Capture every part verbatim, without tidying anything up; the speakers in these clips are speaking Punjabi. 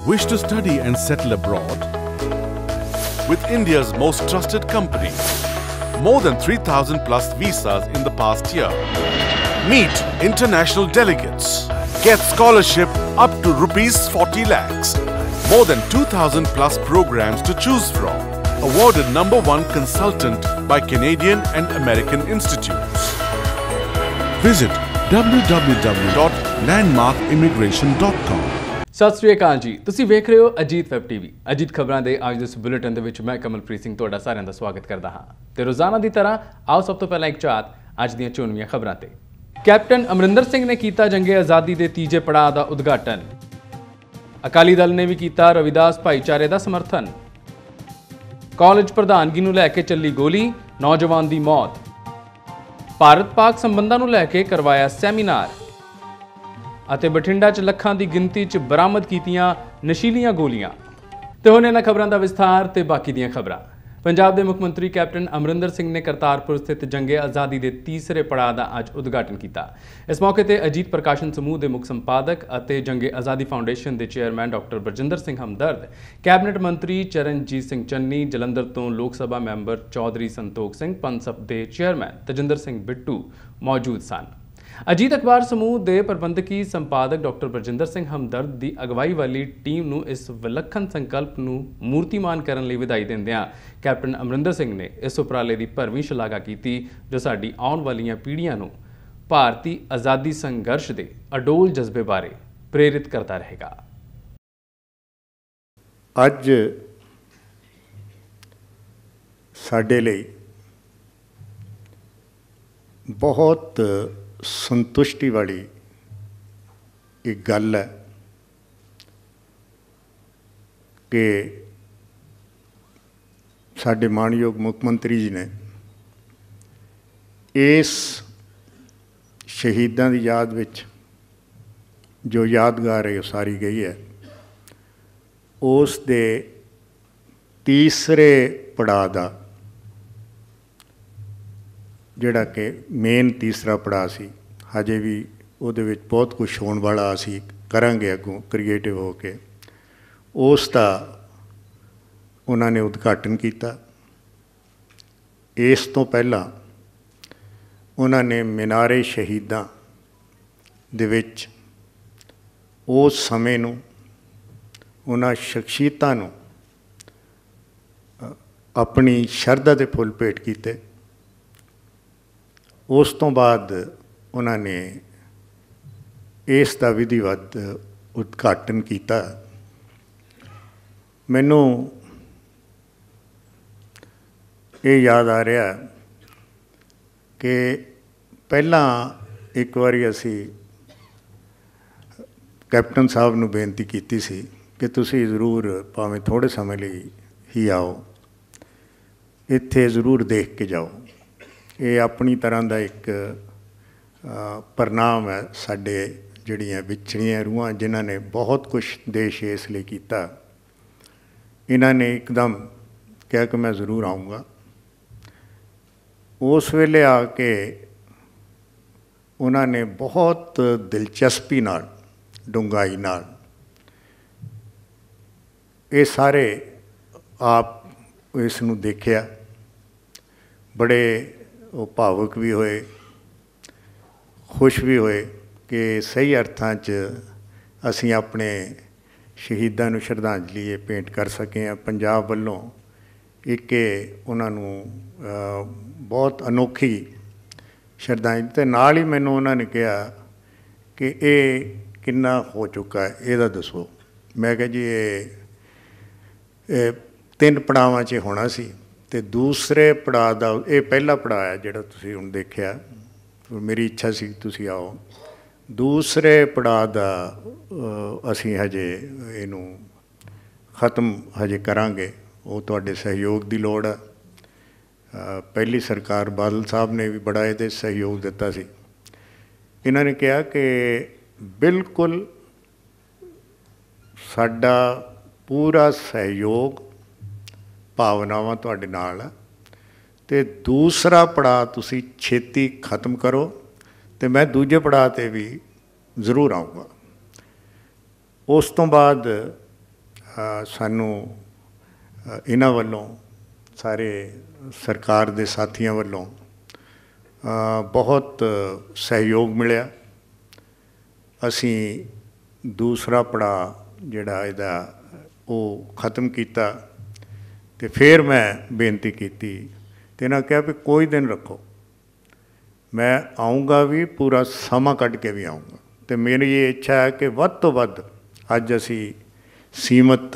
Wish to study and settle abroad? With India's most trusted company, more than three thousand plus visas in the past year. Meet international delegates. Get scholarship up to rupees forty lakhs. More than two thousand plus programs to choose from. Awarded number one consultant by Canadian and American institutes. Visit w w w dot landmark immigration dot com. ਸਤਿ ਸ਼੍ਰੀ ਅਕਾਲ ਜੀ, ਤੁਸੀਂ ਵੇਖ ਰਹੇ ਹੋ ਅਜੀਤ ਵੈਬ ਟੀਵੀ। ਅਜੀਤ ਖਬਰਾਂ ਦੇ ਅੱਜ ਦੇ ਇਸ ਬੁਲੇਟਿਨ ਦੇ ਵਿੱਚ ਮੈਂ ਕਮਲਪ੍ਰੀਤ ਸਿੰਘ ਤੁਹਾਡਾ ਸਾਰਿਆਂ ਦਾ ਸਵਾਗਤ ਕਰਦਾ ਹਾਂ ਤੇ ਰੋਜ਼ਾਨਾ ਦੀ ਤਰ੍ਹਾਂ ਆਓ ਸਭ ਤੋਂ ਪਹਿਲਾਂ ਇੱਕ ਝਾਤ ਅੱਜ ਦੀਆਂ ਚੋਣਵੀਆਂ ਖਬਰਾਂ ਤੇ। ਕੈਪਟਨ ਅਮਰਿੰਦਰ ਸਿੰਘ ਨੇ ਕੀਤਾ ਜੰਗੇ ਆਜ਼ਾਦੀ ਦੇ ਤੀਜੇ ਪੜਾਅ ਦਾ ਉਦਘਾਟਨ। ਅਕਾਲੀ ਦਲ ਨੇ ਵੀ ਕੀਤਾ ਰਵਿਦਾਸ ਭਾਈਚਾਰੇ ਦਾ ਸਮਰਥਨ। ਕਾਲਜ ਪ੍ਰਧਾਨਗੀ ਨੂੰ ਲੈ ਕੇ ਚੱਲੀ ਗੋਲੀ, ਨੌਜਵਾਨ ਦੀ ਮੌਤ। ਭਾਰਤ ਪਾਕ ਸੰਬੰਧਾਂ ਨੂੰ ਲੈ ਕੇ ਕਰਵਾਇਆ ਸੈਮੀਨਾਰ ਅਤੇ ਬਠਿੰਡਾ 'ਚ ਲੱਖਾਂ ਦੀ ਗਿਣਤੀ 'ਚ ਬਰਾਮਦ ਕੀਤੀਆਂ ਨਸ਼ੀਲੀਆਂ ਗੋਲੀਆਂ। ਤੇ ਹੁਣ ਇਹਨਾਂ ਖਬਰਾਂ ਦਾ ਵਿਸਥਾਰ ਤੇ ਬਾਕੀ ਦੀਆਂ ਖਬਰਾਂ। ਪੰਜਾਬ ਦੇ ਮੁੱਖ ਮੰਤਰੀ ਕੈਪਟਨ ਅਮਰਿੰਦਰ ਸਿੰਘ ਨੇ ਕਰਤਾਰਪੁਰ ਸਥਿਤ ਜੰਗੇ ਆਜ਼ਾਦੀ ਦੇ ਤੀਸਰੇ ਪੜਾਅ ਦਾ ਅੱਜ ਉਦਘਾਟਨ ਕੀਤਾ। ਇਸ ਮੌਕੇ ਤੇ ਅਜੀਤ ਪ੍ਰਕਾਸ਼ਨ ਸਮੂਹ ਦੇ ਮੁੱਖ ਸੰਪਾਦਕ ਅਤੇ ਜੰਗੇ ਆਜ਼ਾਦੀ ਫਾਊਂਡੇਸ਼ਨ ਦੇ chairman doctor Barjinder Singh Hamdard, cabinet ਮੰਤਰੀ ਚਰਨਜੀਤ ਸਿੰਘ ਚੰਨੀ, ਜਲੰਧਰ ਤੋਂ ਲੋਕ ਸਭਾ ਮੈਂਬਰ ਚੌਧਰੀ ਸੰਤੋਖ ਸਿੰਘ, ਪਨਸਪ ਦੇ ਚੇਅਰਮੈਨ ਤਜਿੰਦਰ ਸਿੰਘ ਬਿੱਟੂ ਮੌਜੂਦ ਸਨ। ਅਜੀਤ ਅਖਬਾਰ ਸਮੂਹ ਦੇ ਪ੍ਰਬੰਧਕੀ ਸੰਪਾਦਕ ਡਾਕਟਰ ਬਰਜਿੰਦਰ ਸਿੰਘ ਹਮਦਰਦ ਦੀ ਅਗਵਾਈ ਵਾਲੀ ਟੀਮ ਨੂੰ ਇਸ ਵਿਲੱਖਣ ਸੰਕਲਪ ਨੂੰ ਮੂਰਤੀਮਾਨ ਕਰਨ ਲਈ ਵਧਾਈ ਦਿੰਦਿਆਂ ਕੈਪਟਨ ਅਮਰਿੰਦਰ ਸਿੰਘ ਨੇ ਇਸ ਉਪਰਾਲੇ ਦੀ ਭਰਵੀਂ ਸ਼ਲਾਘਾ ਕੀਤੀ ਜੋ ਸਾਡੀ ਆਉਣ ਵਾਲੀਆਂ ਪੀੜ੍ਹੀਆਂ ਨੂੰ ਭਾਰਤੀ ਆਜ਼ਾਦੀ ਸੰਘਰਸ਼ ਦੇ ਅਡੋਲ ਜਜ਼ਬੇ ਬਾਰੇ ਪ੍ਰੇਰਿਤ ਕਰਦਾ ਰਹੇਗਾ। ਅੱਜ ਸਾਡੇ ਲਈ ਬਹੁਤ ਸੰਤੁਸ਼ਟੀ ਵਾਲੀ ਇੱਕ ਗੱਲ ਹੈ ਕਿ ਸਾਡੇ ਮਾਣਯੋਗ ਮੁੱਖ ਮੰਤਰੀ ਜੀ ਨੇ ਇਸ ਸ਼ਹੀਦਾਂ ਦੀ ਯਾਦ ਵਿੱਚ ਜੋ ਯਾਦਗਾਰ ਹੈ ਉਸਾਰੀ ਗਈ ਹੈ, ਉਸ ਦੇ ਤੀਸਰੇ ਪੜਾਅ ਦਾ ਜਿਹੜਾ ਕਿ ਮੇਨ ਤੀਸਰਾ ਪੜਾਅ ਸੀ, ਹਜੇ ਵੀ ਉਹਦੇ ਵਿੱਚ ਬਹੁਤ ਕੁਛ ਹੋਣ ਵਾਲਾ ਅਸੀਂ ਕਰਾਂਗੇ ਅੱਗੋਂ ਕ੍ਰੀਏਟਿਵ ਹੋ ਕੇ, ਉਸ ਦਾ ਉਹਨਾਂ ਨੇ ਉਦਘਾਟਨ ਕੀਤਾ। ਇਸ ਤੋਂ ਪਹਿਲਾਂ ਉਹਨਾਂ ਨੇ ਮੀਨਾਰੇ ਸ਼ਹੀਦਾਂ ਦੇ ਵਿੱਚ ਉਸ ਸਮੇਂ ਨੂੰ, ਉਹਨਾਂ ਸ਼ਖਸੀਅਤਾਂ ਨੂੰ ਆਪਣੀ ਸ਼ਰਧਾ ਦੇ ਫੁੱਲ ਭੇਟ ਕੀਤੇ। ਉਸ ਤੋਂ ਬਾਅਦ ਉਹਨਾਂ ਨੇ ਇਸ ਦਾ ਵਿਧੀਵਤ ਉਦਘਾਟਨ ਕੀਤਾ। ਮੈਨੂੰ ਇਹ ਯਾਦ ਆ ਰਿਹਾ ਕਿ ਪਹਿਲਾਂ ਇੱਕ ਵਾਰੀ ਅਸੀਂ ਕੈਪਟਨ ਸਾਹਿਬ ਨੂੰ ਬੇਨਤੀ ਕੀਤੀ ਸੀ ਕਿ ਤੁਸੀਂ ਜ਼ਰੂਰ ਭਾਵੇਂ ਥੋੜ੍ਹੇ ਸਮੇਂ ਲਈ ਹੀ ਆਓ, ਇੱਥੇ ਜ਼ਰੂਰ ਦੇਖ ਕੇ ਜਾਓ। ਇਹ ਆਪਣੀ ਤਰ੍ਹਾਂ ਦਾ ਇੱਕ ਪ੍ਰਣਾਮ ਹੈ ਸਾਡੇ ਜਿਹੜੀਆਂ ਵਿਛੜੀਆਂ ਰੂਹਾਂ ਜਿਨ੍ਹਾਂ ਨੇ ਬਹੁਤ ਕੁਛ ਦੇਸ਼ ਇਸ ਲਈ ਕੀਤਾ। ਇਹਨਾਂ ਨੇ ਇੱਕਦਮ ਕਿਹਾ ਕਿ ਮੈਂ ਜ਼ਰੂਰ ਆਊਂਗਾ। ਉਸ ਵੇਲੇ ਆ ਕੇ ਉਹਨਾਂ ਨੇ ਬਹੁਤ ਦਿਲਚਸਪੀ ਨਾਲ, ਡੂੰਘਾਈ ਨਾਲ ਇਹ ਸਾਰੇ ਆਪ ਇਸ ਨੂੰ ਦੇਖਿਆ। ਬੜੇ ਉਹ ਭਾਵੁਕ ਵੀ ਹੋਏ, ਖੁਸ਼ ਵੀ ਹੋਏ ਕਿ ਸਹੀ ਅਰਥਾਂ 'ਚ ਅਸੀਂ ਆਪਣੇ ਸ਼ਹੀਦਾਂ ਨੂੰ ਸ਼ਰਧਾਂਜਲੀ ਇਹ ਭੇਂਟ ਕਰ ਸਕੇ ਹਾਂ। ਪੰਜਾਬ ਵੱਲੋਂ ਇੱਕ ਉਹਨਾਂ ਨੂੰ ਬਹੁਤ ਅਨੋਖੀ ਸ਼ਰਧਾਂਜਲੀ। ਅਤੇ ਨਾਲ ਹੀ ਮੈਨੂੰ ਉਹਨਾਂ ਨੇ ਕਿਹਾ ਕਿ ਇਹ ਕਿੰਨਾ ਹੋ ਚੁੱਕਾ ਹੈ, ਇਹਦਾ ਦੱਸੋ। ਮੈਂ ਕਿਹਾ ਜੀ ਇਹ ਤਿੰਨ ਪੜਾਵਾਂ 'ਚ ਹੋਣਾ ਸੀ ਅਤੇ ਦੂਸਰੇ ਪੜਾਅ ਦਾ ਇਹ ਪਹਿਲਾ ਪੜਾਅ ਹੈ ਜਿਹੜਾ ਤੁਸੀਂ ਹੁਣ ਦੇਖਿਆ। ਮੇਰੀ ਇੱਛਾ ਸੀ ਤੁਸੀਂ ਆਓ। ਦੂਸਰੇ ਪੜਾਅ ਦਾ ਅਸੀਂ ਹਜੇ ਇਹਨੂੰ ਖ਼ਤਮ ਹਜੇ ਕਰਾਂਗੇ, ਉਹ ਤੁਹਾਡੇ ਸਹਿਯੋਗ ਦੀ ਲੋੜ ਹੈ। ਪਹਿਲੀ ਸਰਕਾਰ ਬਾਦਲ ਸਾਹਿਬ ਨੇ ਵੀ ਬੜਾ ਇਹਦੇ ਸਹਿਯੋਗ ਦਿੱਤਾ ਸੀ। ਇਹਨਾਂ ਨੇ ਕਿਹਾ ਕਿ ਬਿਲਕੁਲ ਸਾਡਾ ਪੂਰਾ ਸਹਿਯੋਗ, ਭਾਵਨਾਵਾਂ ਤੁਹਾਡੇ ਨਾਲ ਹੈ ਅਤੇ ਦੂਸਰਾ ਪੜਾਅ ਤੁਸੀਂ ਛੇਤੀ ਖ਼ਤਮ ਕਰੋ ਅਤੇ ਮੈਂ ਦੂਜੇ ਪੜਾਅ 'ਤੇ ਵੀ ਜ਼ਰੂਰ ਆਊਂਗਾ। ਉਸ ਤੋਂ ਬਾਅਦ ਸਾਨੂੰ ਇਹਨਾਂ ਵੱਲੋਂ ਸਾਰੇ ਸਰਕਾਰ ਦੇ ਸਾਥੀਆਂ ਵੱਲੋਂ ਬਹੁਤ ਸਹਿਯੋਗ ਮਿਲਿਆ। ਅਸੀਂ ਦੂਸਰਾ ਪੜਾਅ ਜਿਹੜਾ ਇਹਦਾ ਉਹ ਖ਼ਤਮ ਕੀਤਾ ਅਤੇ ਫਿਰ ਮੈਂ ਬੇਨਤੀ ਕੀਤੀ ਅਤੇ ਇਹਨਾਂ ਕਿਹਾ ਵੀ ਕੋਈ ਦਿਨ ਰੱਖੋ, ਮੈਂ ਆਊਂਗਾ ਵੀ, ਪੂਰਾ ਸਮਾਂ ਕੱਢ ਕੇ ਵੀ ਆਊਂਗਾ। ਅਤੇ ਮੇਰੀ ਇਹ ਇੱਛਾ ਹੈ ਕਿ ਵੱਧ ਤੋਂ ਵੱਧ ਅੱਜ ਅਸੀਂ ਸੀਮਤ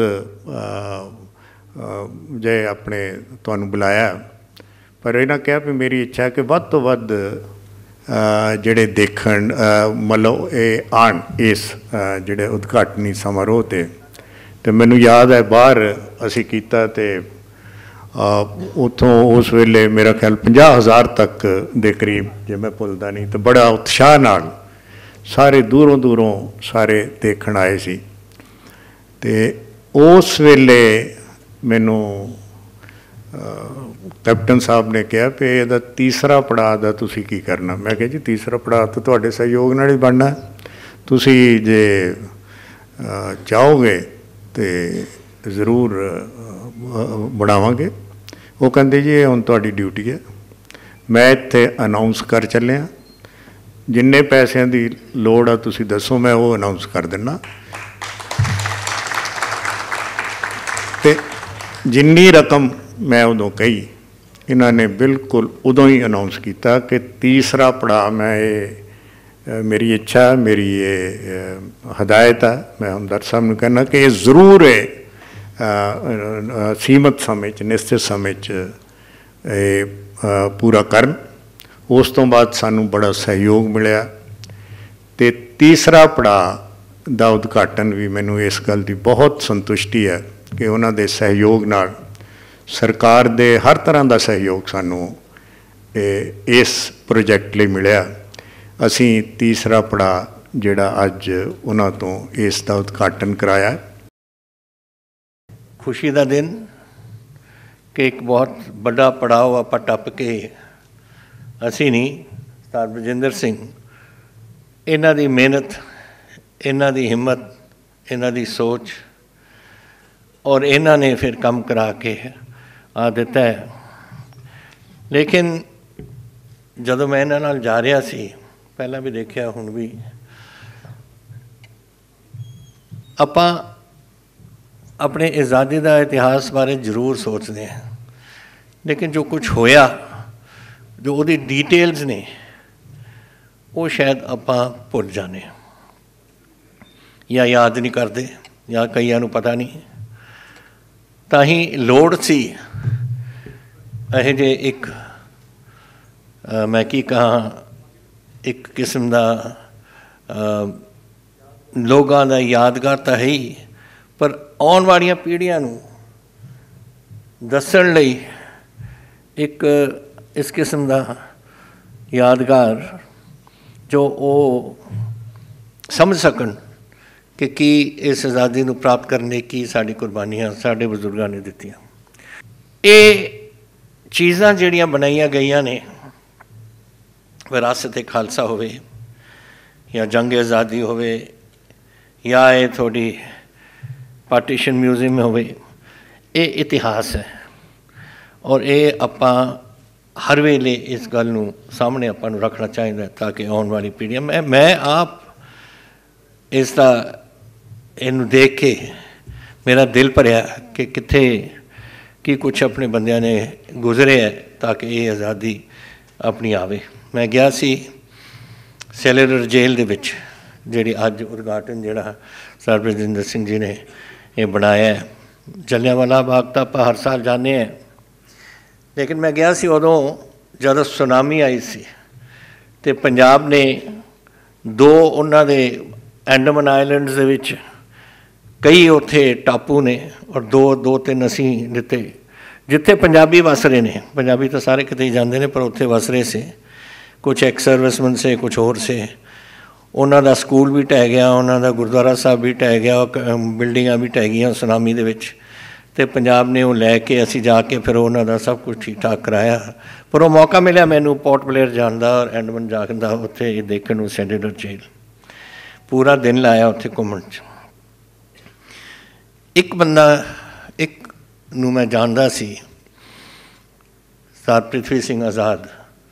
ਜੇ ਆਪਣੇ ਤੁਹਾਨੂੰ ਬੁਲਾਇਆ, ਪਰ ਇਹਨਾਂ ਕਿਹਾ ਵੀ ਮੇਰੀ ਇੱਛਾ ਹੈ ਕਿ ਵੱਧ ਤੋਂ ਵੱਧ ਜਿਹੜੇ ਦੇਖਣ ਮਤਲਬ ਇਹ ਆਉਣ ਇਸ ਜਿਹੜੇ ਉਦਘਾਟਨੀ ਸਮਾਰੋਹ 'ਤੇ। ਅਤੇ ਮੈਨੂੰ ਯਾਦ ਹੈ ਬਾਹਰ ਅਸੀਂ ਕੀਤਾ ਅਤੇ ਉੱਥੋਂ ਉਸ ਵੇਲੇ ਮੇਰਾ ਖਿਆਲ ਪੰਜਾਹ ਹਜ਼ਾਰ ਤੱਕ ਦੇ ਕਰੀਬ, ਜੇ ਮੈਂ ਭੁੱਲਦਾ ਨਹੀਂ, ਤਾਂ ਬੜਾ ਉਤਸ਼ਾਹ ਨਾਲ ਸਾਰੇ ਦੂਰੋਂ ਦੂਰੋਂ ਸਾਰੇ ਦੇਖਣ ਆਏ ਸੀ। ਅਤੇ ਉਸ ਵੇਲੇ ਮੈਨੂੰ ਕੈਪਟਨ ਸਾਹਿਬ ਨੇ ਕਿਹਾ ਵੀ ਇਹਦਾ ਤੀਸਰਾ ਪੜਾਅ ਦਾ ਤੁਸੀਂ ਕੀ ਕਰਨਾ। ਮੈਂ ਕਿਹਾ ਜੀ ਤੀਸਰਾ ਪੜਾਅ ਤਾਂ ਤੁਹਾਡੇ ਸਹਿਯੋਗ ਨਾਲ ਹੀ ਬਣਨਾ, ਤੁਸੀਂ ਜੇ ਚਾਹੋਗੇ ਤਾਂ ਜ਼ਰੂਰ ਬਣਾਵਾਂਗੇ। ਉਹ ਕਹਿੰਦੇ ਜੀ ਇਹ ਹੁਣ ਤੁਹਾਡੀ ਡਿਊਟੀ ਹੈ, ਮੈਂ ਇੱਥੇ ਅਨਾਊਂਸ ਕਰ ਚੱਲਿਆ, ਜਿੰਨੇ ਪੈਸਿਆਂ ਦੀ ਲੋੜ ਆ ਤੁਸੀਂ ਦੱਸੋ, ਮੈਂ ਉਹ ਅਨਾਊਂਸ ਕਰ ਦਿੰਦਾ। ਅਤੇ ਜਿੰਨੀ ਰਕਮ ਮੈਂ ਉਦੋਂ ਕਹੀ, ਇਹਨਾਂ ਨੇ ਬਿਲਕੁਲ ਉਦੋਂ ਹੀ ਅਨਾਊਂਸ ਕੀਤਾ ਕਿ ਤੀਸਰਾ ਪੜਾਅ, ਮੈਂ ਇਹ ਮੇਰੀ ਇੱਛਾ, ਮੇਰੀ ਇਹ ਹਦਾਇਤ ਹੈ, ਮੈਂ ਹਮਦਰਦ ਸਾਹਿਬ ਨੂੰ ਕਹਿਣਾ ਕਿ ਇਹ ਜ਼ਰੂਰ ਹੈ ਸੀਮਤ ਸਮੇਂ 'ਚ, ਨਿਸ਼ਚਿਤ ਸਮੇਂ 'ਚ ਇਹ ਪੂਰਾ ਕਰਨ। ਉਸ ਤੋਂ ਬਾਅਦ ਸਾਨੂੰ ਬੜਾ ਸਹਿਯੋਗ ਮਿਲਿਆ ਅਤੇ ਤੀਸਰਾ ਪੜਾਅ ਦਾ ਉਦਘਾਟਨ ਵੀ ਮੈਨੂੰ ਇਸ ਗੱਲ ਦੀ ਬਹੁਤ ਸੰਤੁਸ਼ਟੀ ਹੈ ਕਿ ਉਹਨਾਂ ਦੇ ਸਹਿਯੋਗ ਨਾਲ, ਸਰਕਾਰ ਦੇ ਹਰ ਤਰ੍ਹਾਂ ਦਾ ਸਹਿਯੋਗ ਸਾਨੂੰ ਇਸ ਪ੍ਰੋਜੈਕਟ ਲਈ ਮਿਲਿਆ। ਅਸੀਂ ਤੀਸਰਾ ਪੜਾਅ ਜਿਹੜਾ ਅੱਜ ਉਹਨਾਂ ਤੋਂ ਇਸ ਦਾ ਉਦਘਾਟਨ ਕਰਾਇਆ। ਖੁਸ਼ੀ ਦਾ ਦਿਨ ਕਿ ਇੱਕ ਬਹੁਤ ਵੱਡਾ ਪੜਾਅ ਆਪਾਂ ਟੱਪ ਕੇ, ਅਸੀਂ ਨਹੀਂ, ਸਰਦਾਰ ਬਲਜਿੰਦਰ ਸਿੰਘ, ਇਹਨਾਂ ਦੀ ਮਿਹਨਤ, ਇਹਨਾਂ ਦੀ ਹਿੰਮਤ, ਇਹਨਾਂ ਦੀ ਸੋਚ, ਔਰ ਇਹਨਾਂ ਨੇ ਫਿਰ ਕੰਮ ਕਰਾ ਕੇ ਆ ਦਿੱਤਾ ਹੈ। ਲੇਕਿਨ ਜਦੋਂ ਮੈਂ ਇਹਨਾਂ ਨਾਲ ਜਾ ਰਿਹਾ ਸੀ, ਪਹਿਲਾਂ ਵੀ ਦੇਖਿਆ ਹੁਣ ਵੀ, ਆਪਾਂ ਆਪਣੇ ਆਜ਼ਾਦੀ ਦਾ ਇਤਿਹਾਸ ਬਾਰੇ ਜ਼ਰੂਰ ਸੋਚਦੇ ਹਾਂ, ਲੇਕਿਨ ਜੋ ਕੁਛ ਹੋਇਆ, ਜੋ ਉਹਦੀ ਡੀਟੇਲਸ ਨੇ, ਉਹ ਸ਼ਾਇਦ ਆਪਾਂ ਭੁੱਲ ਜਾਂਦੇ ਹਾਂ ਜਾਂ ਯਾਦ ਨਹੀਂ ਕਰਦੇ, ਜਾਂ ਕਈਆਂ ਨੂੰ ਪਤਾ ਨਹੀਂ। ਤਾਂ ਹੀ ਲੋੜ ਸੀ ਇਹੋ ਜਿਹੇ ਇੱਕ, ਮੈਂ ਕੀ ਕਹਾਂ, ਇੱਕ ਕਿਸਮ ਦਾ ਲੋਕਾਂ ਦਾ ਯਾਦਗਾਰ ਤਾਂ ਹੈ ਹੀ, ਪਰ ਆਉਣ ਵਾਲੀਆਂ ਪੀੜ੍ਹੀਆਂ ਨੂੰ ਦੱਸਣ ਲਈ ਇੱਕ ਇਸ ਕਿਸਮ ਦਾ ਯਾਦਗਾਰ ਜੋ ਉਹ ਸਮਝ ਸਕਣ ਕਿ ਕੀ ਇਸ ਆਜ਼ਾਦੀ ਨੂੰ ਪ੍ਰਾਪਤ ਕਰਨ ਲਈ ਕੀ ਸਾਡੀ ਕੁਰਬਾਨੀਆਂ ਸਾਡੇ ਬਜ਼ੁਰਗਾਂ ਨੇ ਦਿੱਤੀਆਂ। ਇਹ ਚੀਜ਼ਾਂ ਜਿਹੜੀਆਂ ਬਣਾਈਆਂ ਗਈਆਂ ਨੇ, ਵਿਰਾਸਤ-ਏ ਖਾਲਸਾ ਹੋਵੇ ਜਾਂ ਜੰਗ ਆਜ਼ਾਦੀ ਹੋਵੇ ਜਾਂ ਇਹ ਤੁਹਾਡੀ ਪਾਰਟੀਸ਼ਨ ਮਿਊਜ਼ੀਅਮ ਹੋਵੇ, ਇਹ ਇਤਿਹਾਸ ਹੈ। ਔਰ ਇਹ ਆਪਾਂ ਹਰ ਵੇਲੇ ਇਸ ਗੱਲ ਨੂੰ ਸਾਹਮਣੇ ਆਪਾਂ ਨੂੰ ਰੱਖਣਾ ਚਾਹੀਦਾ ਤਾਂ ਕਿ ਆਉਣ ਵਾਲੀ ਪੀੜ੍ਹੀਆਂ, ਮੈਂ ਮੈਂ ਆਪ ਇਸ ਦਾ ਇਹਨੂੰ ਦੇਖ ਕੇ ਮੇਰਾ ਦਿਲ ਭਰਿਆ ਕਿ ਕਿੱਥੇ ਕੀ ਕੁਛ ਆਪਣੇ ਬੰਦਿਆਂ ਨੇ ਗੁਜ਼ਰਿਆ ਤਾਂ ਕਿ ਇਹ ਆਜ਼ਾਦੀ ਆਪਣੀ ਆਵੇ। ਮੈਂ ਗਿਆ ਸੀ ਸੈਲੂਲਰ ਜੇਲ੍ਹ ਦੇ ਵਿੱਚ, ਜਿਹੜੀ ਅੱਜ ਉਦਘਾਟਨ ਜਿਹੜਾ ਸਰਦਾਰ ਬਲਜਿੰਦਰ ਸਿੰਘ ਜੀ ਨੇ ਇਹ ਬਣਾਇਆ। ਜਲਿਆਂਵਾਲਾ ਬਾਗ ਤਾਂ ਆਪਾਂ ਹਰ ਸਾਲ ਜਾਂਦੇ ਹਾਂ, ਲੇਕਿਨ ਮੈਂ ਗਿਆ ਸੀ ਉਦੋਂ ਜਦੋਂ ਸੁਨਾਮੀ ਆਈ ਸੀ ਅਤੇ ਪੰਜਾਬ ਨੇ ਦੋ ਉਹਨਾਂ ਦੇ ਐਂਡਮਨ ਆਈਲੈਂਡਸ ਦੇ ਵਿੱਚ ਕਈ ਉੱਥੇ ਟਾਪੂ ਨੇ, ਔਰ ਦੋ ਦੋ ਤਿੰਨ ਅਸੀਂ ਦਿੱਤੇ ਜਿੱਥੇ ਪੰਜਾਬੀ ਵਸ ਰਹੇ ਨੇ। ਪੰਜਾਬੀ ਤਾਂ ਸਾਰੇ ਕਿਤੇ ਹੀ ਜਾਂਦੇ ਨੇ, ਪਰ ਉੱਥੇ ਵਸ ਰਹੇ ਸੀ। ਕੁਛ ਐਕਸ ਸਰਵਿਸਮੈਨ ਸੇ, ਕੁਛ ਹੋਰ ਸੇ। ਉਹਨਾਂ ਦਾ ਸਕੂਲ ਵੀ ਢਹਿ ਗਿਆ, ਉਹਨਾਂ ਦਾ ਗੁਰਦੁਆਰਾ ਸਾਹਿਬ ਵੀ ਢਹਿ ਗਿਆ, ਬਿਲਡਿੰਗਾਂ ਵੀ ਢਹਿ ਗਈਆਂ ਸੁਨਾਮੀ ਦੇ ਵਿੱਚ। ਅਤੇ ਪੰਜਾਬ ਨੇ ਉਹ ਲੈ ਕੇ ਅਸੀਂ ਜਾ ਕੇ ਫਿਰ ਉਹਨਾਂ ਦਾ ਸਭ ਕੁਛ ਠੀਕ ਠਾਕ ਕਰਾਇਆ। ਪਰ ਉਹ ਮੌਕਾ ਮਿਲਿਆ ਮੈਨੂੰ ਪੋਰਟ ਬਲੇਅਰ ਜਾਣ ਦਾ ਔਰ ਐਂਡਮਨ ਜਾਣ ਦਾ, ਉੱਥੇ ਇਹ ਦੇਖਣ ਨੂੰ ਸੈਲੂਲਰ ਜੇਲ੍ਹ। ਪੂਰਾ ਦਿਨ ਲਾਇਆ ਉੱਥੇ ਘੁੰਮਣ 'ਚ। एक बंदा एक नूं मैं जानदा सी, सर पृथ्वी सिंह आज़ाद।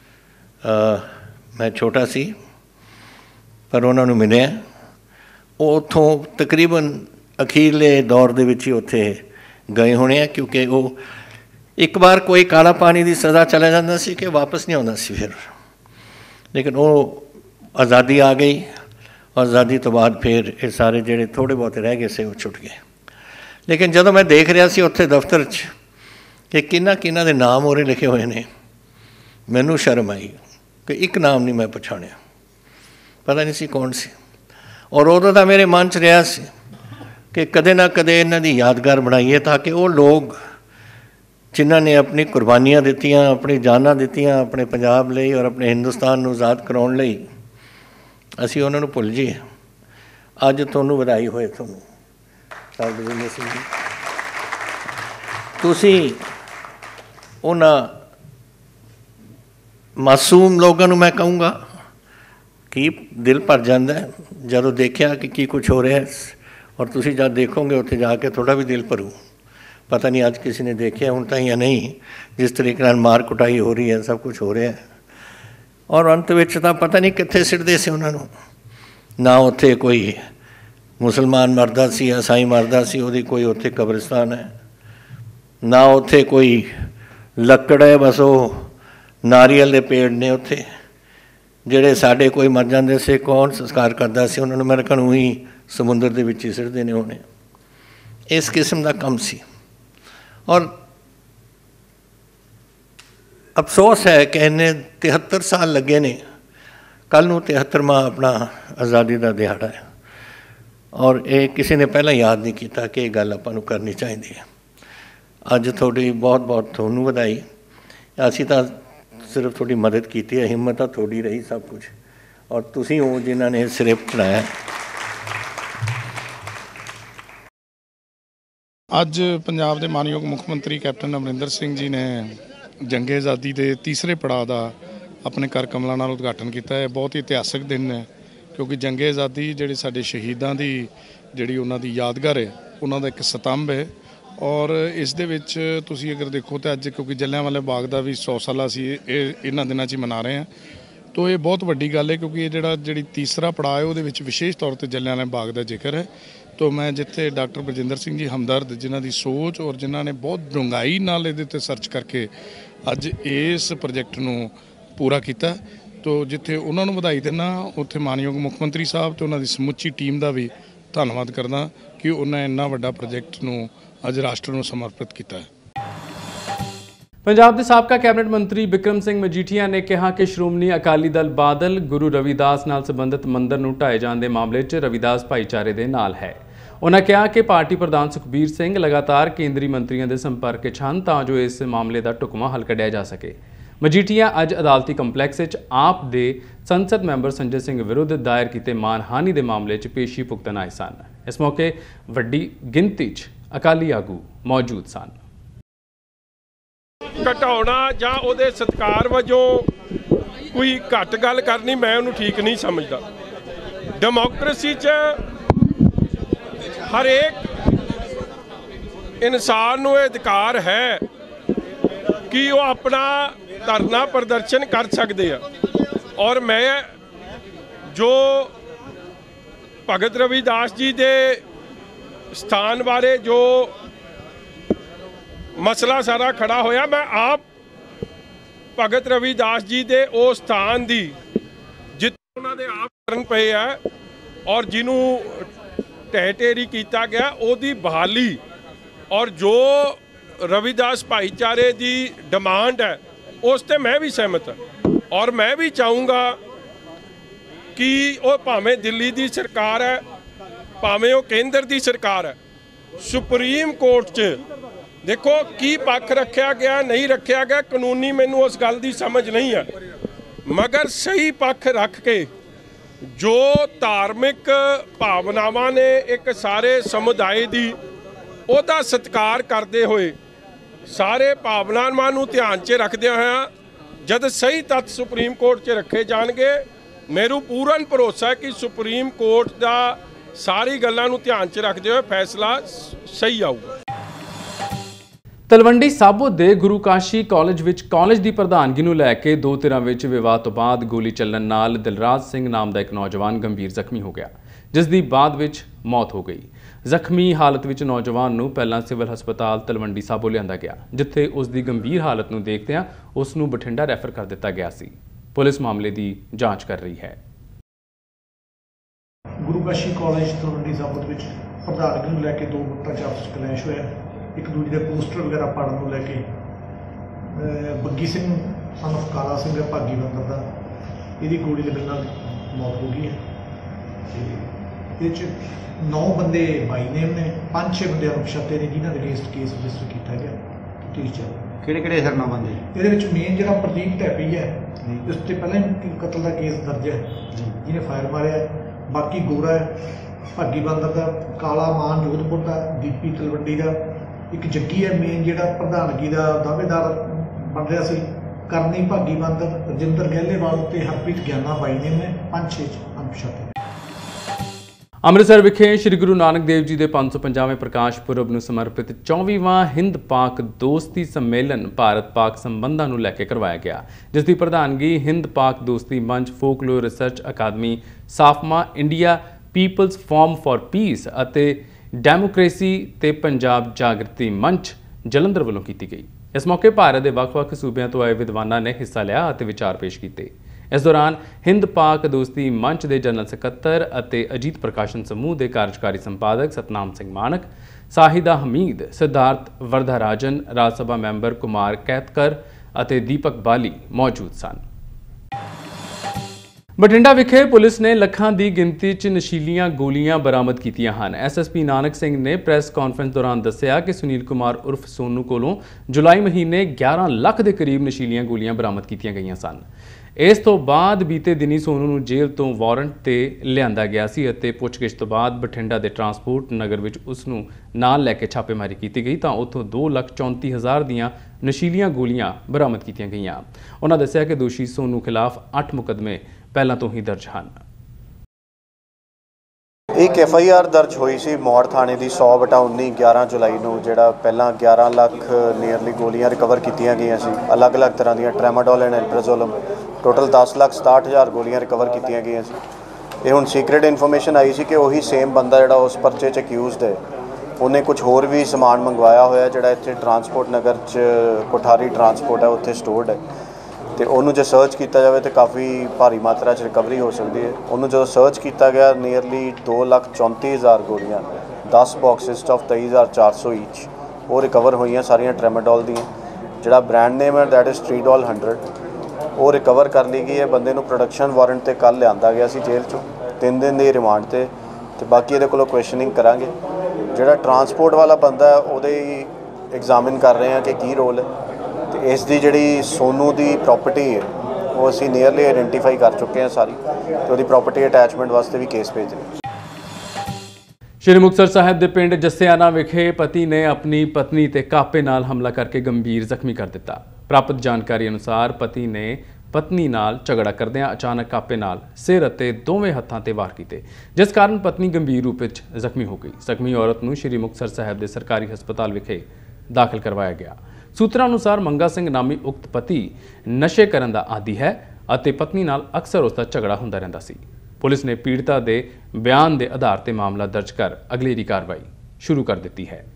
मैं छोटा सी पर उन्होंने मिलिया, वो उत्थों तकरीबन अखीरले दौर दे विच ही उत्थे गए होने हैं, क्योंकि वो एक बार कोई काला पानी की सज़ा चला जाता सी कि वापस नहीं आता सी फिर। लेकिन वो आज़ादी आ गई, आज़ादी तो बाद फिर ये सारे जेडे थोड़े बहुत रह गए से वो छुट गए। लेकिन जदों मैं देख रहा सी उत्थे दफ्तर च कि किन्ना किन्ना दे नाम उरे लिखे हुए ने, मैनू शर्म आई कि एक नाम नहीं मैं पछाणिया, पता नहीं सी कौन सी। और उदों दा मेरे मन च रहा सी कि कदे ना कदे इन्हां दी यादगार बनाइए, ताकि वो लोग जिन्हां ने अपनी कुर्बानियां दित्तियां, अपनी जानां दित्तियां अपने पंजाब लई और अपने हिंदुस्तान नूं आज़ाद कराउण लई, असीं उन्हां नूं भुल जाइए। अज तुहानूं वधाई होए तुहानूं सर बलजिंदर सिंह जी, तुसीं उन्हां मासूम लोगों नूं मैं कहूँगा कि दिल भर जाता है जदों देखिया कि की कुछ हो रहा है। और तुसीं जब देखोगे उत्थे जाके थोड़ा भी दिल भरू। पता नहीं अज किसी ने देखिया हुण तां या नहीं, जिस तरीके नाल मार कुटाई हो रही है, सब कुछ हो रहा है। और अंत विच तां पता नहीं कित्थे सिटदे सी उन्हां नूं, ना उत्थे कोई मुसलमान मरदा सी, ईसाई मरदा सी, उहदी कोई उत्थे कब्रिस्तान है, ना उत्थे कोई लकड़ है, बस वो नारियल के पेड़ ने उत्थे ਜਿਹੜੇ ਸਾਡੇ कोई मर जाते से कौन संस्कार करता सी, उन्होंने मेरे को ही समुद्र के विच ही सिटदे ने होने। इस किस्म का काम सी। और अफसोस है कि इन्हें तिहत्तर साल लगे ने, कल नूं तिहत्तरवां अपना आज़ादी का दिहाड़ा है, और ये किसी ने पहला याद नहीं किया कि ये गल आपां नूं करनी चाहिए है। अज थोड़ी बहुत बहुत तुहानूं वधाई, असीं तां सिर्फ थोड़ी मदद की है, हिम्मत तो थोड़ी रही सब कुछ, और तुसीं हो जिन्हां ने सिरे चढ़ाया। अज पंजाब के मानयोग मुख मंत्री कैप्टन अमरिंदर सिंह जी ने जंगे आज़ादी के तीसरे पड़ाव का अपने घर कमलों नाल उद्घाटन किया है। बहुत ही इतिहासक दिन है, क्योंकि जंगे आज़ादी जिहड़े साडे शहीदां दी जिहड़ी उन्हां दी यादगार है, उन्हां दा एक स्तंभ है। और इस दे विच तुसीं अगर देखो तो अज क्योंकि जलियांवाला बाग का भी सौ साल असीं इन्हां दिनां 'च ही मना रहे हैं, तो ये बहुत वड्डी गल है, क्योंकि ये जिहड़ा जिहड़ी तीसरा पड़ाव है उहदे विच विशेष तौर पर जलियांवाला बाग का जिक्र है। तो मैं जिथे डॉक्टर बलजिंदर सिंह जी हमदर्द, जिन्हां दी सोच और जिन्हां ने बहुत डूंघाई नाल इहदे ते सर्च करके अज इस प्रोजैक्ट नूं पूरा किया, तो जिथे उन्हां नूं वधाई देना, उत्थे मानयोग मुख मंत्री साहब ते उन्हां दी समुची टीम का भी धन्नवाद करदा कि उन्हें इन्ना वड्डा प्रोजैक्ट नूं अज राष्ट्र नूं समर्पित किया है। पंजाब के साबका कैबिनेट मंत्री बिक्रम सिंह मजीठिया ने कहा कि श्रोमणी अकाली दल बादल गुरु रविदास नाल संबंधित मंदिर नूं ढाए जाण दे मामले 'च रविदास भाईचारे दे नाल है। उन्होंने कहा कि पार्टी प्रधान सुखबीर सिंह लगातार केंद्रीय मंत्रियों के संपर्क च हन तां जो इस मामले का ढुकवां हल कढ़िया जा सके। मजीठिया अज अदालती कंपलैक्स च आप दे संसद मैंबर संजय सिंह विरुद्ध दायर किए मानहानि के मामले च पेशी भुगतन आए सन। इस मौके वड्डी गिनती च अकाली आगू मौजूद सन। घटाउणा जां उहदे सत्कार वजों कोई घट गल करनी मैं उन्होंने ठीक नहीं समझदा। डेमोक्रेसी च हर एक इंसान नूं ये अधिकार है कि वो अपना धरना प्रदर्शन कर सकते हैं। और मैं जो भगत रविदास जी के स्थान बारे जो मसला सारा खड़ा होया, मैं आप भगत रविदास जी के उस स्थान की जिथे उन्होंने आप करन पे है और जिन्हों ढह ढेरी किया गया उसकी बहाली और जो रविदास भाईचारे की डिमांड है उस ते मैं भी सहमत हाँ। और मैं भी चाहूँगा कि वो भावें दिल्ली की सरकार है, भावें वो केंद्र की सरकार है, सुप्रीम कोर्ट च देखो की पक्ष रखा गया नहीं रखा गया, कानूनी मैनू उस गल की समझ नहीं है, मगर सही पक्ष रख के जो धार्मिक भावनावां ने एक सारे समुदाय की ਉਹਦਾ सत्कार करते हुए सारे भावनावां नूं ध्यान च रखदे होया जद सही तत्थ सुप्रीम कोर्ट च रखे जाणगे, मेरू पूर्ण भरोसा है कि सुप्रीम कोर्ट का ਸਾਰੀ ਗੱਲਾਂ ਨੂੰ ਧਿਆਨ 'ਚ ਰੱਖਦੇ ਹੋਏ ਫੈਸਲਾ ਸਹੀ ਆਊਗਾ। ਤਲਵੰਡੀ ਸਾਬੋ ਦੇ ਗੁਰੂ ਕਾਸ਼ੀ ਕਾਲਜ ਵਿੱਚ ਕਾਲਜ ਦੀ ਪ੍ਰਧਾਨਗੀ ਨੂੰ ਲੈ ਕੇ ਦੋ ਧਿਰਾਂ ਵਿੱਚ ਵਿਵਾਦ ਤੋਂ ਬਾਅਦ ਗੋਲੀ ਚੱਲਣ ਨਾਲ ਦਿਲਰਾਜ ਸਿੰਘ ਨਾਮ ਦਾ ਇੱਕ ਨੌਜਵਾਨ ਗੰਭੀਰ ਜ਼ਖਮੀ ਹੋ ਗਿਆ, ਜਿਸ ਦੀ ਬਾਅਦ ਵਿੱਚ ਮੌਤ ਹੋ ਗਈ। ਜ਼ਖਮੀ ਹਾਲਤ ਵਿੱਚ ਨੌਜਵਾਨ ਨੂੰ ਪਹਿਲਾਂ ਸਿਵਲ ਹਸਪਤਾਲ ਤਲਵੰਡੀ ਸਾਬੋ ਲਿਆਂਦਾ ਗਿਆ, ਜਿੱਥੇ ਉਸ ਦੀ ਗੰਭੀਰ ਹਾਲਤ ਨੂੰ ਦੇਖਦਿਆਂ ਉਸ ਨੂੰ ਬਠਿੰਡਾ ਰੈਫਰ ਕਰ ਦਿੱਤਾ ਗਿਆ ਸੀ। ਪੁਲਿਸ ਮਾਮਲੇ ਦੀ ਜਾਂਚ ਕਰ ਰਹੀ ਹੈ। ਗੁਰੂ ਕਾਸ਼ੀ ਕਾਲਜ ਤਲਵੰਡੀ ਸਾਬੋ ਦੇ ਵਿੱਚ ਪ੍ਰਧਾਨਗੀ ਨੂੰ ਲੈ ਕੇ ਦੋ ਗੁੱਟਾਂ 'ਚ ਆਪਸ 'ਚ ਕਲੈਸ਼ ਹੋਇਆ। ਇੱਕ ਦੂਜੇ ਦੇ ਪੋਸਟਰ ਵਗੈਰਾ ਪਾੜਨ ਨੂੰ ਲੈ ਕੇ ਬੱਗੀ ਸਿੰਘ ਸਨ ਆਫ ਕਾਲਾ ਸਿੰਘ ਭਾਗੀ ਬੰਦਰ ਦਾ ਇਹਦੀ ਗੋਲੀ ਲੱਗਣ ਨਾਲ ਮੌਤ ਹੋ ਗਈ ਹੈ। ਤੇ ਇਹ 'ਚ ਨੌ ਬੰਦੇ ਬਾਈ ਨੇਮ ਨੇ, ਪੰਜ ਛੇ ਬੰਦੇ ਅਣਪਛਾਤੇ ਨੇ ਜਿਨ੍ਹਾਂ ਦੇ ਅਗੇਂਸਟ ਕੇਸ ਰਜਿਸਟਰ ਕੀਤਾ ਗਿਆ। ਤੀਸ ਚੱਲ ਕਿਹੜੇ ਕਿਹੜੇ ਸਰ ਨੌ ਬੰਦੇ? ਇਹਦੇ ਵਿੱਚ ਮੇਨ ਜਿਹੜਾ ਪ੍ਰਦੀਪ ਢੈਪੀ ਹੈ, ਇਸ ਤੋਂ ਪਹਿਲਾਂ ਹੀ ਕਤਲ ਦਾ ਕੇਸ ਦਰਜ ਹੈ, ਜਿਹਨੇ ਫਾਇਰ ਮਾਰਿਆ। ਬਾਕੀ ਗੋਰਾ ਹੈ ਭਾਗੀ ਬੰਦਰ ਦਾ, ਕਾਲਾ ਮਾਨ ਜੋਧਪੁਰ ਦਾ, ਦੀਪੀ ਤਲਵੰਡੀ ਦਾ, ਇੱਕ ਜੱਗੀ ਹੈ ਮੇਨ ਜਿਹੜਾ ਪ੍ਰਧਾਨਗੀ ਦਾ ਦਾਅਵੇਦਾਰ ਬਣ ਰਿਹਾ ਸੀ, ਕਰਨੀ ਭਾਗੀ ਬੰਦਰ, ਰਜਿੰਦਰ ਗਹਿਲੇਵਾਲ ਤੇ ਹਰਪ੍ਰੀਤ ਗਿਆਨਾ ਬਾਈ ਨੇ ਨੇ ਪੰਜ ਛੇ ਅਣਪਛਾਤੇ। ਅੰਮ੍ਰਿਤਸਰ ਵਿਖੇ ਸ੍ਰੀ ਗੁਰੂ ਨਾਨਕ ਦੇਵ ਜੀ ਦੇ ਪੰਜ ਸੌ ਪੰਜਾਹਵੇਂ ਪ੍ਰਕਾਸ਼ ਪੁਰਬ ਨੂੰ ਸਮਰਪਿਤ ਚੌਵੀਵਾਂ ਹਿੰਦ ਪਾਕ ਦੋਸਤੀ ਸੰਮੇਲਨ ਭਾਰਤ ਪਾਕ ਸੰਬੰਧਾਂ ਨੂੰ ਲੈ ਕੇ ਕਰਵਾਇਆ ਗਿਆ, ਜਿਸ ਦੀ ਪ੍ਰਧਾਨਗੀ Hind Pak Dosti Manch, folklore research academy, SAFMA India, peoples forum for peace ਅਤੇ ਡੈਮੋਕ੍ਰੇਸੀ ਤੇ ਪੰਜਾਬ ਜਾਗਰਤੀ ਮੰਚ ਜਲੰਧਰ ਵੱਲੋਂ ਕੀਤੀ ਗਈ। ਇਸ ਮੌਕੇ ਭਾਰਤ ਦੇ ਵੱਖ-ਵੱਖ ਸੂਬਿਆਂ ਤੋਂ ਆਏ ਵਿਦਵਾਨਾਂ ਨੇ ਹਿੱਸਾ ਲਿਆ ਅਤੇ ਵਿਚਾਰ ਪੇਸ਼ ਕੀਤੇ। ਇਸ ਦੌਰਾਨ ਹਿੰਦ ਪਾਕ ਦੋਸਤੀ ਮੰਚ ਦੇ ਜਨਰਲ ਸਕੱਤਰ ਅਤੇ ਅਜੀਤ ਪ੍ਰਕਾਸ਼ਨ ਸਮੂਹ ਦੇ ਕਾਰਜਕਾਰੀ ਸੰਪਾਦਕ ਸਤਨਾਮ ਸਿੰਘ ਮਾਨਕ, ਸਾਹਿਦਾ ਹਮੀਦ, ਸਿਧਾਰਥ ਵਰਧਾਰਾਜਨ, ਰਾਜ ਸਭਾ ਮੈਂਬਰ ਕੁਮਾਰ ਕੈਤਕਰ ਅਤੇ ਦੀਪਕ ਬਾਲੀ ਮੌਜੂਦ ਸਨ। ਬਠਿੰਡਾ ਵਿਖੇ ਪੁਲਿਸ ਨੇ ਲੱਖਾਂ ਦੀ ਗਿਣਤੀ 'ਚ ਨਸ਼ੀਲੀਆਂ ਗੋਲੀਆਂ ਬਰਾਮਦ ਕੀਤੀਆਂ ਹਨ। ਐਸਐਸਪੀ ਨਾਨਕ ਸਿੰਘ ਨੇ ਪ੍ਰੈਸ ਕਾਨਫਰੰਸ ਦੌਰਾਨ ਦੱਸਿਆ ਕਿ ਸੁਨੀਲ ਕੁਮਾਰ ਉਰਫ ਸੋਨੂ ਕੋਲੋਂ ਜੁਲਾਈ ਮਹੀਨੇ ਗਿਆਰਾਂ ਲੱਖ ਦੇ ਕਰੀਬ ਨਸ਼ੀਲੀਆਂ ਗੋਲੀਆਂ ਬਰਾਮਦ ਕੀਤੀਆਂ ਗਈਆਂ ਸਨ। ਇਸ ਤੋਂ ਬਾਅਦ ਬੀਤੇ ਦਿਨੀ ਸੋਨੂ ਨੂੰ ਜੇਲ੍ਹ ਤੋਂ ਵਾਰੰਟ ਤੇ ਲਿਆਂਦਾ ਗਿਆ ਸੀ ਅਤੇ ਪੁੱਛਗਿੱਛ ਤੋਂ ਬਾਅਦ ਬਠਿੰਡਾ ਦੇ ਟਰਾਂਸਪੋਰਟ ਨਗਰ ਵਿੱਚ ਉਸ ਨੂੰ ਨਾਲ ਲੈ ਕੇ ਛਾਪੇਮਾਰੀ ਕੀਤੀ ਗਈ ਤਾਂ ਉੱਥੋਂ ਦੋ ਲੱਖ ਚੌਂਤੀ ਹਜ਼ਾਰ ਦੀਆਂ ਨਸ਼ੀਲੀਆਂ ਗੋਲੀਆਂ ਬਰਾਮਦ ਕੀਤੀਆਂ ਗਈਆਂ। ਉਹਨਾਂ ਦੱਸਿਆ ਕਿ ਦੋਸ਼ੀ ਸੋਨੂ ਖਿਲਾਫ ਅੱਠ ਮੁਕੱਦਮੇ ਪਹਿਲਾਂ ਤੋਂ ਹੀ ਦਰਜ ਹਨ। एक एफ आई आर दर्ज हुई सी मौड़ थाने की सौ बटा उन्नी ग्यारह जुलाई को, जोड़ा पहला ग्यारह लाख नीयरली गोलियां रिकवर कीतियां गई सी, अलग अलग तरह दी ट्रैमाडोल एंड एल्प्राजोलम, टोटल दस लाख सताहठ हज़ार गोलियां रिकवर कीतियां गई सी। ये हुण सीक्रेट इन्फॉर्मेशन आई सी कि वही सेम बंदा जोड़ा उस परचे च अक्यूज़ड है, उन्हें कुछ होर भी समान मंगवाया होया जोड़ा इत्थे ट्रांसपोर्ट नगर च कोठारी ट्रांसपोर्ट है उत्थे स्टोर्ड है। तो उन्होंने जो सर्च किया जाए तो काफ़ी भारी मात्रा च रिकवरी हो सकती है। उन्होंने जो सर्च किया गया नीयरली दो लाख चौंती हज़ार गोलियां, दस बॉक्सिस ऑफ तेई हज़ार चार सौ ईच वो रिकवर हुई सारिया ट्रैमाडोल दी। जोड़ा ब्रांड नेम है दैट इज़ ट्रीडोल हंड्रेड, वो रिकवर कर ली गई है। बंदे नूं प्रोडक्शन वारंट ते कल लिया गया सी जेल चों, तीन दिन की रिमांड ते ते बाकी ये कोलों क्वेश्चनिंग करांगे। जोड़ा ट्रांसपोर्ट वाला बंदा है उहदे एग्जामिन कर रहे हैं कि की रोल है। तो इस दी जिहड़ी सोनू दी प्रॉपर्टी है वो असीं नीयरली आइडेंटिफाई कर चुके हैं सारी, तो उहदी प्रॉपर्टी अटैचमेंट वास्ते भी केस भेज रहे। श्री मुक्तसर साहिब के पिंड जस्सियाना विखे पति ने अपनी पत्नी ते कापे नाल हमला करके गंभीर जख्मी कर दिता। प्राप्त जानकारी अनुसार पति ने पत्नी नाल झगड़ा करदिआं अचानक कापे नाल सिर अते दोवें हत्थां ते वार कीते, जिस कारण पत्नी गंभीर रूप विच जख्मी हो गई। जख्मी औरत नूं श्री मुक्तसर साहिब के सरकारी हस्पताल विखे दाखिल करवाया गया। सूत्रों अनुसार मंगा सिंह नामी उक्त पति नशे करन दा आदी है अते पत्नी नाल अक्सर उसका झगड़ा हुंदा रहिंदा सी। पुलिस ने पीड़िता दे बयान के आधार पर मामला दर्ज कर अगलेरी कार्रवाई शुरू कर दी है।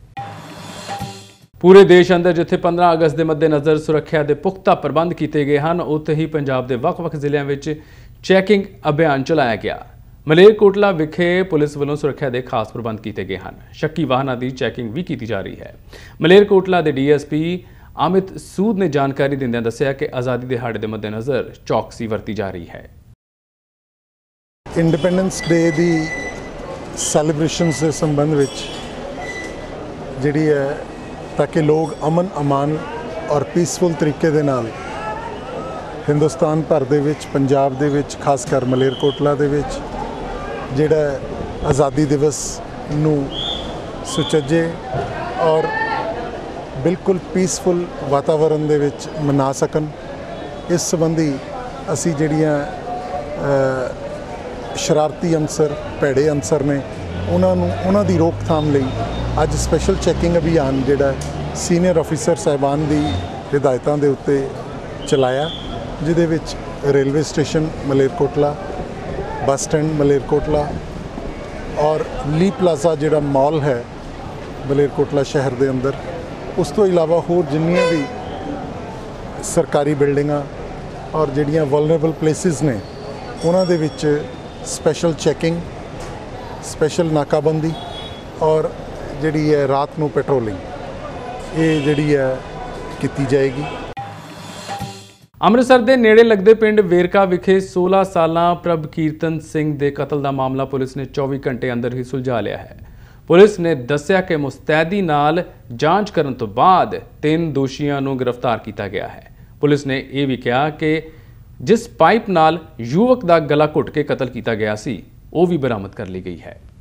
पूरे देश अंदर जिथे पंद्रह अगस्त के मद्देनज़र सुरक्षा के पुख्ता प्रबंध किए गए हैं, उत्थे ही पंजाब के वख-वख जिलों में चैकिंग अभियान चलाया गया। मलेरकोटला विखे पुलिस वालों सुरक्षा के खास प्रबंध किए गए हैं। शक्की वाहनों की चैकिंग भी की जा रही है। मलेरकोटला के D S P Amit Sood ने जानकारी दिंदे दस्सिया कि आज़ादी दिहाड़े के मद्देनज़र चौकसी वरती जा रही है। इंडिपेंडेंस डे की सैलीब्रेशनस के संबंध में जिहड़ी है ताकि लोग अमन अमान और पीसफुल तरीके दे नाल हिंदुस्तान भर दे विच पंजाब दे विच खासकर मलेरकोटला दे विच जिहड़ा आज़ादी दिवस नूं सुचज्जे और बिल्कुल पीसफुल वातावरण दे विच मना सकन। इस संबंधी असी जिहड़ियां ਸ਼ਰਾਰਤੀ ਅਨਸਰ ਭੈੜੇ ਅਨਸਰ ਨੇ ਉਹਨਾਂ ਨੂੰ ਉਹਨਾਂ ਦੀ ਰੋਕਥਾਮ ਲਈ ਅੱਜ ਸਪੈਸ਼ਲ ਚੈਕਿੰਗ ਅਭਿਆਨ ਜਿਹੜਾ ਸੀਨੀਅਰ ਅਫੀਸਰ ਸਾਹਿਬਾਨ ਦੀ ਹਿਦਾਇਤਾਂ ਦੇ ਉੱਤੇ ਚਲਾਇਆ, ਜਿਹਦੇ ਵਿੱਚ railway station Malerkotla, bus stand Malerkotla ਔਰ ਲੀ ਪਲਾਜ਼ਾ ਜਿਹੜਾ ਮਾਲ ਹੈ ਮਲੇਰਕੋਟਲਾ ਸ਼ਹਿਰ ਦੇ ਅੰਦਰ, ਉਸ ਤੋਂ ਇਲਾਵਾ ਹੋਰ ਜਿੰਨੀਆਂ ਵੀ ਸਰਕਾਰੀ ਬਿਲਡਿੰਗਾਂ ਔਰ ਜਿਹੜੀਆਂ ਵਲਨਰੇਬਲ ਪਲੇਸਿਸ ਨੇ ਉਹਨਾਂ ਦੇ ਵਿੱਚ ਸਪੈਸ਼ਲ ਚੈਕਿੰਗ, ਸਪੈਸ਼ਲ ਨਾਕਾਬੰਦੀ ਔਰ ਜਿਹੜੀ ਹੈ ਰਾਤ ਨੂੰ ਪੈਟਰੋਲਿੰਗ ਇਹ ਜਿਹੜੀ ਹੈ ਕੀਤੀ ਜਾਏਗੀ। ਅੰਮ੍ਰਿਤਸਰ ਦੇ ਨੇੜੇ ਲੱਗਦੇ ਪਿੰਡ ਵੇਰਕਾ ਵਿਖੇ ਸੋਲਾਂ ਸਾਲਾਂ ਪ੍ਰਭ ਕੀਰਤਨ ਸਿੰਘ ਦੇ ਕਤਲ ਦਾ ਮਾਮਲਾ ਪੁਲਿਸ ਨੇ ਚੌਵੀ ਘੰਟੇ ਅੰਦਰ ਹੀ ਸੁਲਝਾ ਲਿਆ ਹੈ। ਪੁਲਿਸ ਨੇ ਦੱਸਿਆ ਕਿ ਮੁਸਤੈਦੀ ਨਾਲ ਜਾਂਚ ਕਰਨ ਤੋਂ ਬਾਅਦ ਤਿੰਨ ਦੋਸ਼ੀਆਂ ਨੂੰ ਗ੍ਰਿਫਤਾਰ ਕੀਤਾ ਗਿਆ ਹੈ। ਪੁਲਿਸ ਨੇ ਇਹ ਵੀ ਕਿਹਾ ਕਿ ਜਿਸ ਪਾਈਪ ਨਾਲ ਯੁਵਕ ਦਾ ਗਲਾ ਘੁੱਟ ਕੇ ਕਤਲ ਕੀਤਾ ਗਿਆ ਸੀ ਉਹ ਵੀ ਬਰਾਮਦ ਕਰ ਲਈ ਗਈ ਹੈ।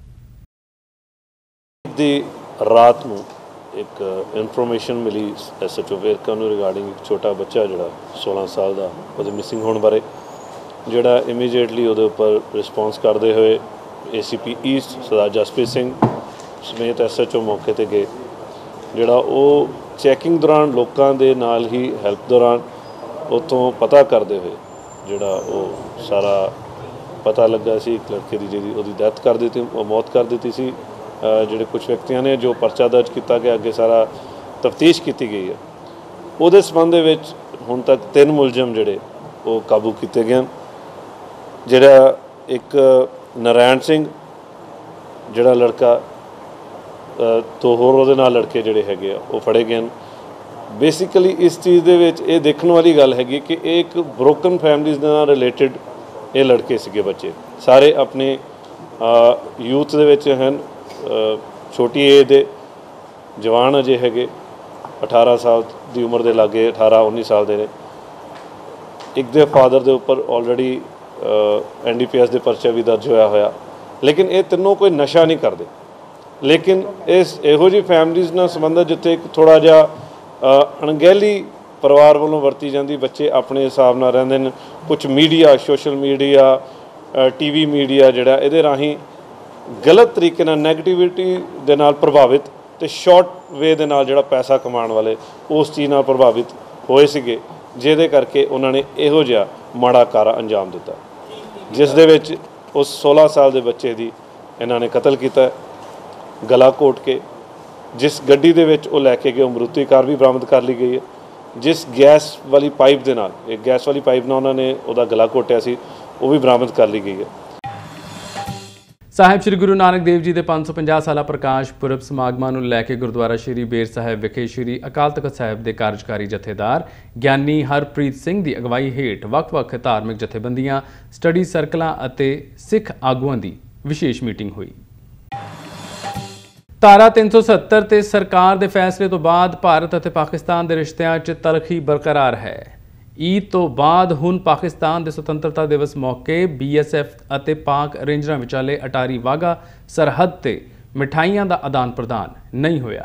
ਦੀ ਰਾਤ ਨੂੰ ਇੱਕ ਇਨਫੋਰਮੇਸ਼ਨ ਮਿਲੀ ਐਸ ਐਚ ਓ ਵੇਰਕਾ ਨੂੰ ਰਿਗਾਰਡਿੰਗ ਇੱਕ ਛੋਟਾ ਬੱਚਾ ਜਿਹੜਾ ਸੋਲਾਂ ਸਾਲ ਦਾ ਉਹਦੇ ਮਿਸਿੰਗ ਹੋਣ ਬਾਰੇ, ਜਿਹੜਾ ਇਮੀਡੀਏਟਲੀ ਉਹਦੇ ਉੱਪਰ ਰਿਸਪੌਂਸ ਕਰਦੇ ਹੋਏ A C P east Sardar Jaspreet Singh ਸਮੇਤ ਐਸ ਐਚ ਓ ਮੌਕੇ 'ਤੇ ਗਏ। ਜਿਹੜਾ ਉਹ ਚੈਕਿੰਗ ਦੌਰਾਨ ਲੋਕਾਂ ਦੇ ਨਾਲ ਹੀ ਹੈਲਪ ਦੌਰਾਨ ਉੱਥੋਂ ਪਤਾ ਕਰਦੇ ਹੋਏ ਜਿਹੜਾ ਉਹ ਸਾਰਾ ਪਤਾ ਲੱਗਾ ਸੀ ਇੱਕ ਲੜਕੇ ਦੀ ਜਿਹਦੀ ਉਹਦੀ ਡੈਥ ਕਰ ਦਿੱਤੀ, ਮੌਤ ਕਰ ਦਿੱਤੀ ਸੀ। ਜਿਹੜੇ ਕੁਝ ਵਿਅਕਤੀਆਂ ਨੇ ਜੋ ਪਰਚਾ ਦਰਜ ਕੀਤਾ ਗਿਆ, ਅੱਗੇ ਸਾਰਾ ਤਫਤੀਸ਼ ਕੀਤੀ ਗਈ ਹੈ। ਉਹਦੇ ਸੰਬੰਧ ਦੇ ਵਿੱਚ ਹੁਣ ਤੱਕ ਤਿੰਨ ਮੁਲਜ਼ਮ ਜਿਹੜੇ ਉਹ ਕਾਬੂ ਕੀਤੇ ਗਏ ਹਨ। ਜਿਹੜਾ ਇੱਕ ਨਰਾਇਣ ਸਿੰਘ ਜਿਹੜਾ ਲੜਕਾ, ਦੋ ਹੋਰ ਉਹਦੇ ਨਾਲ ਲੜਕੇ ਜਿਹੜੇ ਹੈਗੇ ਆ ਉਹ ਫੜੇ ਗਏ ਹਨ। ਬੇਸਿਕਲੀ ਇਸ ਚੀਜ਼ ਦੇ ਵਿੱਚ ਇਹ ਦੇਖਣ ਵਾਲੀ ਗੱਲ ਹੈਗੀ ਕਿ ਇਹ ਇੱਕ ਬ੍ਰੋਕਨ ਫੈਮਲੀਜ਼ ਦੇ ਨਾਲ ਰਿਲੇਟਿਡ ਇਹ ਲੜਕੇ ਸੀਗੇ, ਬੱਚੇ ਸਾਰੇ ਆਪਣੇ ਯੂਥ ਦੇ ਵਿੱਚ ਹਨ, ਛੋਟੀ ਏਜ ਦੇ ਜਵਾਨ ਅਜੇ ਹੈਗੇ, ਅਠਾਰਾਂ ਸਾਲ ਦੀ ਉਮਰ ਦੇ ਲਾਗੇ ਅਠਾਰਾਂ ਉੱਨੀ ਸਾਲ ਦੇ ਨੇ। ਇੱਕ ਦੇ ਫਾਦਰ ਦੇ ਉੱਪਰ already N D P S ਦੇ ਪਰਚਾ ਵੀ ਦਰਜ ਹੋਇਆ ਹੋਇਆ, ਲੇਕਿਨ ਇਹ ਤਿੰਨੋਂ ਕੋਈ ਨਸ਼ਾ ਨਹੀਂ ਕਰਦੇ। ਲੇਕਿਨ ਇਸ ਇਹੋ ਜਿਹੀ ਫੈਮਲੀਜ਼ ਨਾਲ ਸੰਬੰਧਿਤ ਜਿੱਥੇ ਇੱਕ ਥੋੜ੍ਹਾ ਜਿਹਾ ਅਣਗਹਿਲੀ ਪਰਿਵਾਰ ਵੱਲੋਂ ਵਰਤੀ ਜਾਂਦੀ, ਬੱਚੇ ਆਪਣੇ ਹਿਸਾਬ ਨਾਲ ਰਹਿੰਦੇ ਨੇ। ਕੁਛ media, social media, T V media ਜਿਹੜਾ ਇਹਦੇ ਰਾਹੀਂ ਗਲਤ ਤਰੀਕੇ ਨਾਲ ਨੈਗੇਟਿਵਿਟੀ ਦੇ ਨਾਲ ਪ੍ਰਭਾਵਿਤ ਅਤੇ ਸ਼ਾਰਟ ਵੇ ਦੇ ਨਾਲ ਜਿਹੜਾ ਪੈਸਾ ਕਮਾਉਣ ਵਾਲੇ ਉਸ ਚੀਜ਼ ਨਾਲ ਪ੍ਰਭਾਵਿਤ ਹੋਏ ਸੀਗੇ, ਜਿਹਦੇ ਕਰਕੇ ਉਹਨਾਂ ਨੇ ਇਹੋ ਜਿਹਾ ਮਾੜਾ ਕਾਰਾ ਅੰਜਾਮ ਦਿੱਤਾ, ਜਿਸ ਦੇ ਵਿੱਚ ਉਸ ਸੋਲਾਂ ਸਾਲ ਦੇ ਬੱਚੇ ਦੀ ਇਹਨਾਂ ਨੇ ਕਤਲ ਕੀਤਾ, ਗਲਾ ਘੋਟ ਕੇ। ਜਿਸ ਗੱਡੀ ਦੇ ਵਿੱਚ ਉਹ ਲੈ ਕੇ ਗਏ ਉਹ ਮਰੂਤੀ ਕਾਰ ਵੀ ਬਰਾਮਦ ਕਰ ਲਈ ਗਈ ਹੈ। ਜਿਸ ਗੈਸ ਵਾਲੀ ਪਾਈਪ ਦੇ ਨਾਲ, ਇੱਕ ਗੈਸ ਵਾਲੀ ਪਾਈਪ ਨਾਲ ਉਹਨਾਂ ਨੇ ਉਹਦਾ ਗਲਾ ਘੋਟਿਆ ਸੀ, ਉਹ ਵੀ ਬਰਾਮਦ ਕਰ ਲਈ ਗਈ ਹੈ। ਸਾਹਿਬ ਸ੍ਰੀ ਗੁਰੂ ਨਾਨਕ ਦੇਵ ਜੀ ਦੇ ਪੰਜ ਸੌ ਪੰਜਾਹ ਸਾਲਾ ਪ੍ਰਕਾਸ਼ ਪੁਰਬ ਸਮਾਗਮਾਂ ਨੂੰ ਲੈ ਕੇ ਗੁਰਦੁਆਰਾ ਸ਼੍ਰੀ ਬੇਰ ਸਾਹਿਬ ਵਿਖੇ ਸ਼੍ਰੀ ਅਕਾਲ ਤਖ਼ਤ ਸਾਹਿਬ ਦੇ ਕਾਰਜਕਾਰੀ ਜਥੇਦਾਰ ਗਿਆਨੀ ਹਰਪ੍ਰੀਤ ਸਿੰਘ ਦੀ ਅਗਵਾਈ ਹੇਠ ਵੱਖ-ਵੱਖ ਧਾਰਮਿਕ ਜਥੇਬੰਦੀਆਂ, ਸਟੱਡੀ ਸਰਕਲਾਂ ਅਤੇ ਸਿੱਖ ਆਗੂਆਂ ਦੀ ਵਿਸ਼ੇਸ਼ ਮੀਟਿੰਗ ਹੋਈ। ਧਾਰਾ ਤਿੰਨ ਸੌ ਸੱਤਰ ਤੇ ਸਰਕਾਰ ਦੇ ਫੈਸਲੇ ਤੋਂ ਬਾਅਦ ਭਾਰਤ ਅਤੇ ਪਾਕਿਸਤਾਨ ਦੇ ਰਿਸ਼ਤਿਆਂ 'ਚ ਤਲਖੀ ਬਰਕਰਾਰ ਹੈ। ਈਦ ਤੋਂ ਬਾਅਦ ਹੁਣ ਪਾਕਿਸਤਾਨ ਦੇ ਸੁਤੰਤਰਤਾ ਦਿਵਸ ਮੌਕੇ ਬੀ ਐਸ ਐਫ ਅਤੇ ਪਾਕ ਰੇਂਜਰਾਂ ਵਿਚਾਲੇ ਅਟਾਰੀ ਵਾਹਗਾ ਸਰਹੱਦ ਤੇ ਮਿਠਾਈਆਂ ਦਾ ਆਦਾਨ ਪ੍ਰਦਾਨ ਨਹੀਂ ਹੋਇਆ।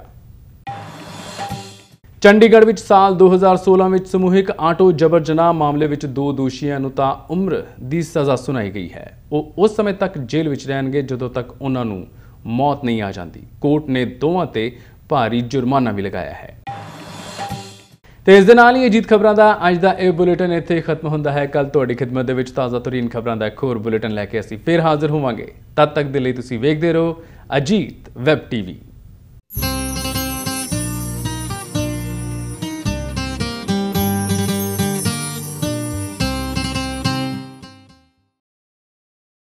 ਚੰਡੀਗੜ੍ਹ ਵਿੱਚ ਸਾਲ ਦੋ ਹਜ਼ਾਰ ਸੋਲਾਂ ਵਿੱਚ ਸਮੂਹਿਕ ਆਟੋ ਜਬਰ ਜਨਾਹ ਮਾਮਲੇ ਵਿੱਚ ਦੋ ਦੋਸ਼ੀਆਂ ਨੂੰ ਤਾਂ ਉਮਰ ਦੀ ਸਜ਼ਾ ਸੁਣਾਈ ਗਈ ਹੈ। ਉਹ ਉਸ ਸਮੇਂ ਤੱਕ ਜੇਲ੍ਹ ਵਿੱਚ ਰਹਿਣਗੇ ਜਦੋਂ ਤੱਕ ਉਹਨਾਂ ਨੂੰ ਮੌਤ ਨਹੀਂ ਆ ਜਾਂਦੀ। ਕੋਰਟ ਨੇ ਦੋਵਾਂ ਤੇ ਭਾਰੀ ਜੁਰਮਾਨਾ ਵੀ ਲਗਾਇਆ ਹੈ। ਤੇ ਇਸ ਦੇ ਨਾਲ ਹੀ ਅਜੀਤ ਖਬਰਾਂ ਦਾ ਅੱਜ ਦਾ ਇਹ ਬੁਲੇਟਿਨ ਇੱਥੇ ਖਤਮ ਹੁੰਦਾ ਹੈ। ਕੱਲ ਤੁਹਾਡੀ ਖਿਦਮਤ ਦੇ ਵਿੱਚ ਤਾਜ਼ਾ ਤਰੀਨ ਖਬਰਾਂ ਦਾ ਇੱਕ ਹੋਰ ਬੁਲੇਟਿਨ ਲੈ ਕੇ ਅਸੀਂ ਫਿਰ ਹਾਜ਼ਰ ਹੋਵਾਂਗੇ। ਤਦ ਤੱਕ ਦੇ ਲਈ ਤੁਸੀਂ ਵੇਖਦੇ ਰਹੋ ਅਜੀਤ ਵੈਬ ਟੀਵੀ।